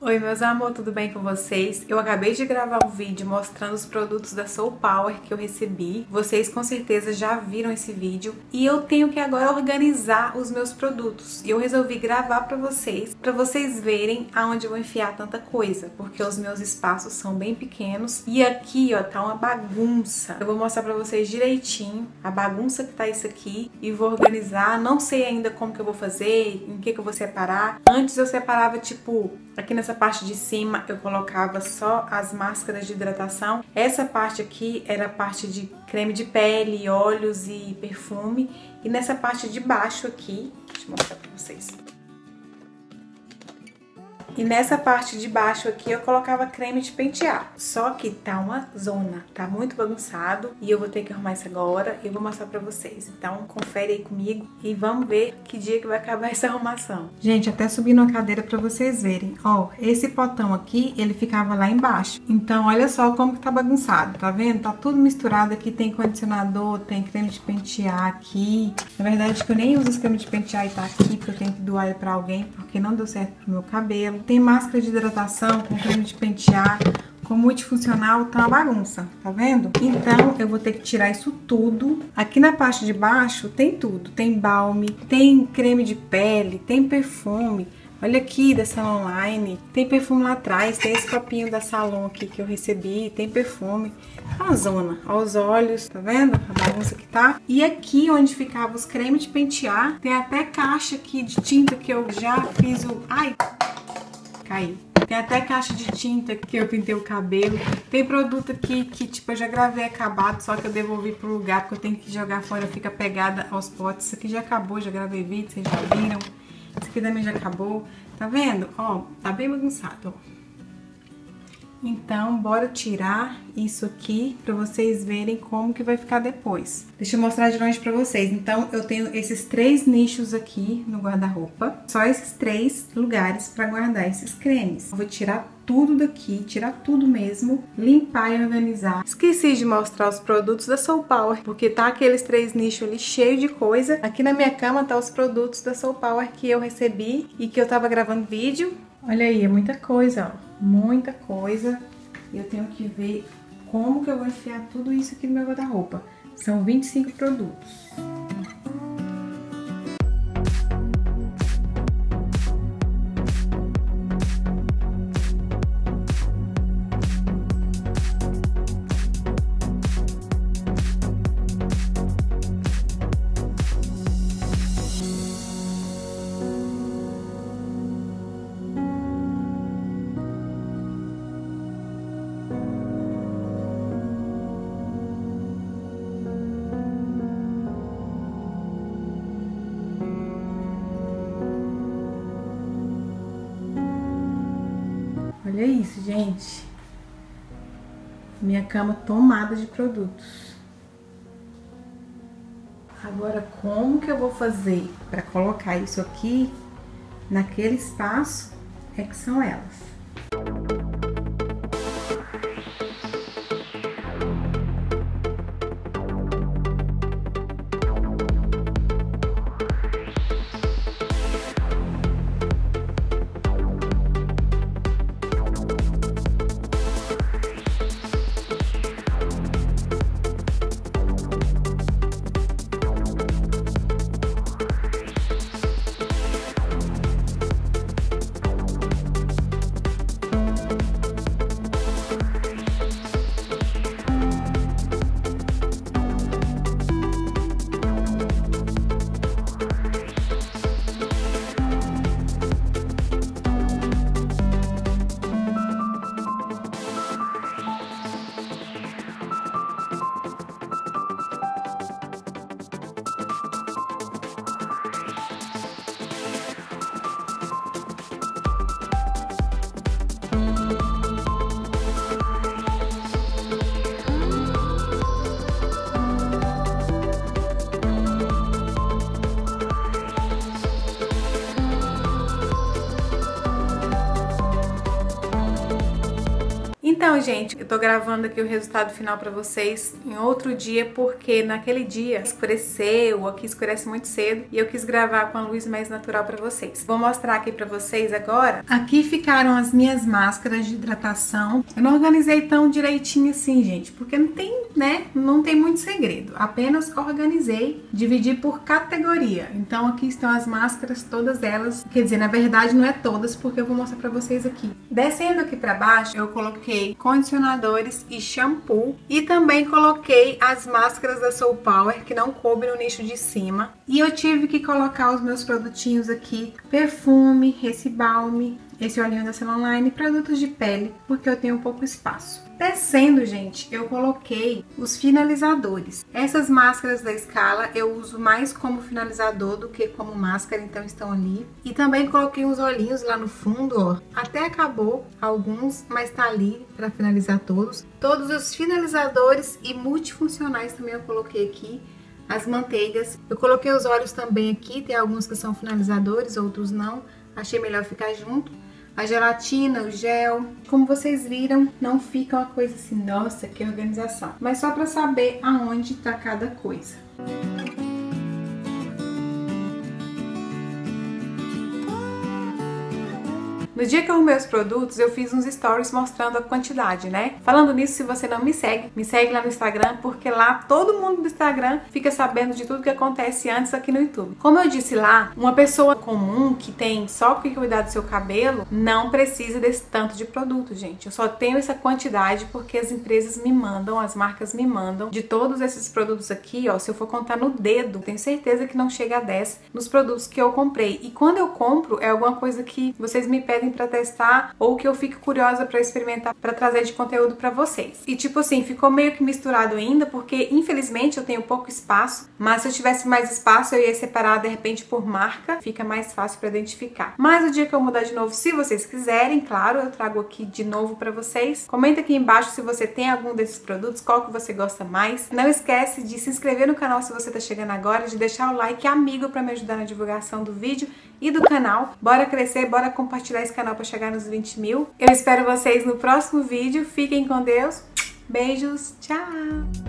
Oi meus amores, tudo bem com vocês? Eu acabei de gravar um vídeo mostrando os produtos da Soul Power que eu recebi. Vocês com certeza já viram esse vídeo. E eu tenho que agora organizar os meus produtos. E eu resolvi gravar pra vocês verem aonde eu vou enfiar tanta coisa. Porque os meus espaços são bem pequenos. E aqui, ó, tá uma bagunça. Eu vou mostrar pra vocês direitinho a bagunça que tá isso aqui. E vou organizar. Não sei ainda como que eu vou fazer, em que eu vou separar. Antes eu separava, tipo, aqui nessa parte de cima eu colocava só as máscaras de hidratação. Essa parte aqui era a parte de creme de pele, óleos e perfume. E nessa parte de baixo aqui, deixa eu mostrar pra vocês. E nessa parte de baixo aqui eu colocava creme de pentear. Só que tá uma zona, tá muito bagunçado e eu vou ter que arrumar isso agora e eu vou mostrar pra vocês. Então confere aí comigo e vamos ver que dia que vai acabar essa arrumação. Gente, até subi numa cadeira pra vocês verem. Ó, esse potão aqui, ele ficava lá embaixo. Então olha só como que tá bagunçado, tá vendo? Tá tudo misturado aqui, tem condicionador, tem creme de pentear aqui. Na verdade que eu nem uso esse creme de pentear e tá aqui porque eu tenho que doar ele pra alguém porque não deu certo pro meu cabelo. Tem máscara de hidratação com creme de pentear, com multifuncional, tá uma bagunça, tá vendo? Então eu vou ter que tirar isso tudo. Aqui na parte de baixo tem tudo, tem balme, tem creme de pele, tem perfume. Olha aqui da Salon Line, tem perfume lá atrás, tem esse copinho da Salon aqui que eu recebi, tem perfume. Tá uma zona, ó os olhos, tá vendo? A bagunça que tá. E aqui onde ficava os cremes de pentear, tem até caixa aqui de tinta que eu já fiz o... Ai! Caiu. Tem até caixa de tinta que eu pintei o cabelo. Tem produto aqui que tipo eu já gravei acabado, só que eu devolvi pro lugar porque eu tenho que jogar fora, fica pegada aos potes. Isso aqui já acabou, já gravei vídeo, vocês já viram. Isso aqui também já acabou. Tá vendo? Ó, tá bem bagunçado, ó. Então, bora tirar isso aqui pra vocês verem como que vai ficar depois. Deixa eu mostrar de longe pra vocês. Então, eu tenho esses 3 nichos aqui no guarda-roupa. Só esses 3 lugares pra guardar esses cremes. Eu vou tirar tudo daqui, tirar tudo mesmo, limpar e organizar. Esqueci de mostrar os produtos da Soul Power, porque tá aqueles 3 nichos ali cheio de coisa. Aqui na minha cama tá os produtos da Soul Power que eu recebi e que eu tava gravando vídeo. Olha aí, é muita coisa, ó. Muita coisa. Eu tenho que ver como que eu vou enfiar tudo isso aqui no meu guarda-roupa. São 25 produtos. Olha isso, gente. Minha cama tomada de produtos. Agora, como que eu vou fazer para colocar isso aqui naquele espaço? É que são elas. Então, gente, eu tô gravando aqui o resultado final pra vocês em outro dia, porque naquele dia escureceu, aqui escurece muito cedo, e eu quis gravar com a luz mais natural pra vocês. Vou mostrar aqui pra vocês agora. Aqui ficaram as minhas máscaras de hidratação. Eu não organizei tão direitinho assim, gente, porque não tem, né, não tem muito segredo. Apenas organizei, dividi por categoria. Então aqui estão as máscaras, todas elas. Quer dizer, na verdade não é todas, porque eu vou mostrar pra vocês aqui. Descendo aqui pra baixo, eu coloquei condicionadores e shampoo. E também coloquei as máscaras da Soul Power, que não coube no nicho de cima. E eu tive que colocar os meus produtinhos aqui. Perfume, esse balme, esse olhinho da Celoline, produtos de pele, porque eu tenho pouco espaço. Descendo, gente, eu coloquei os finalizadores. Essas máscaras da Scala eu uso mais como finalizador do que como máscara, então estão ali. E também coloquei uns olhinhos lá no fundo, ó. Até acabou alguns, mas tá ali para finalizar todos. Todos os finalizadores e multifuncionais também eu coloquei aqui. As manteigas. Eu coloquei os olhos também aqui, tem alguns que são finalizadores, outros não. Achei melhor ficar junto. A gelatina, o gel, como vocês viram, não fica uma coisa assim, nossa, que organização. Mas só para saber aonde tá cada coisa. No dia que eu arrumei os produtos, eu fiz uns stories mostrando a quantidade, né? Falando nisso, se você não me segue lá no Instagram, porque lá todo mundo do Instagram fica sabendo de tudo que acontece antes aqui no YouTube. Como eu disse lá, uma pessoa comum que tem só que cuidar do seu cabelo, não precisa desse tanto de produto, gente. Eu só tenho essa quantidade porque as empresas me mandam, as marcas me mandam, de todos esses produtos aqui, ó, se eu for contar no dedo, tenho certeza que não chega a 10 nos produtos que eu comprei. E quando eu compro, é alguma coisa que vocês me pedem para testar ou que eu fico curiosa para experimentar, para trazer de conteúdo para vocês. E tipo assim, ficou meio que misturado ainda, porque infelizmente eu tenho pouco espaço, mas se eu tivesse mais espaço eu ia separar de repente por marca, fica mais fácil para identificar. Mas o dia que eu mudar de novo, se vocês quiserem, claro, eu trago aqui de novo para vocês. Comenta aqui embaixo se você tem algum desses produtos, qual que você gosta mais. Não esquece de se inscrever no canal se você tá chegando agora, de deixar o like amigo para me ajudar na divulgação do vídeo e do canal. Bora crescer, bora compartilhar esse canal para chegar nos 20 mil. Eu espero vocês no próximo vídeo. Fiquem com Deus. Beijos. Tchau.